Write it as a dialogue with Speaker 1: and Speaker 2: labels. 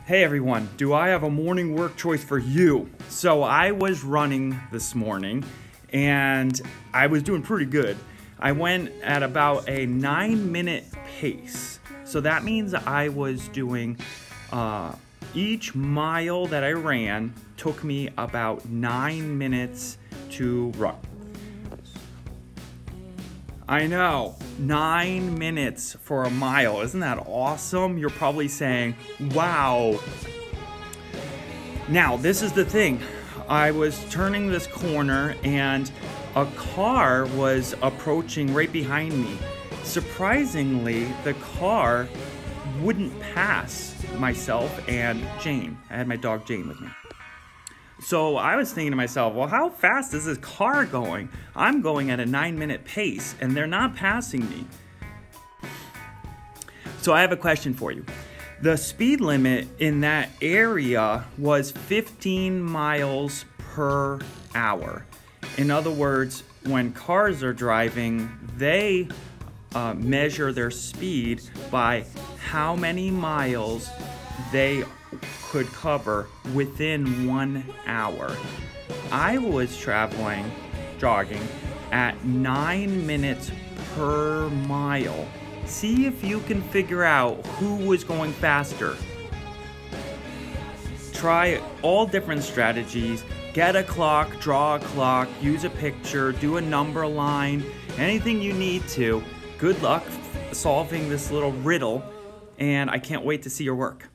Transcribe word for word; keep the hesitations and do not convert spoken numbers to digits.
Speaker 1: Hey everyone, do I have a morning work choice for you? So I was running this morning and I was doing pretty good. I went at about a nine minute pace. So that means I was doing, uh, each mile that I ran took me about nine minutes to run. I know, nine minutes for a mile. Isn't that awesome? You're probably saying, wow. Now, this is the thing. I was turning this corner and a car was approaching right behind me. Surprisingly, the car wouldn't pass myself and Jane. I had my dog Jane with me. So I was thinking to myself, well, how fast is this car going? I'm going at a nine minute pace and they're not passing me. So I have a question for you. The speed limit in that area was fifteen miles per hour. In other words, when cars are driving, they uh, measure their speed by how many miles they could cover within one hour. I was traveling, jogging, at nine minutes per mile. See if you can figure out who was going faster. Try all different strategies. Get a clock, draw a clock, use a picture, do a number line, anything you need to. Good luck solving this little riddle, and I can't wait to see your work.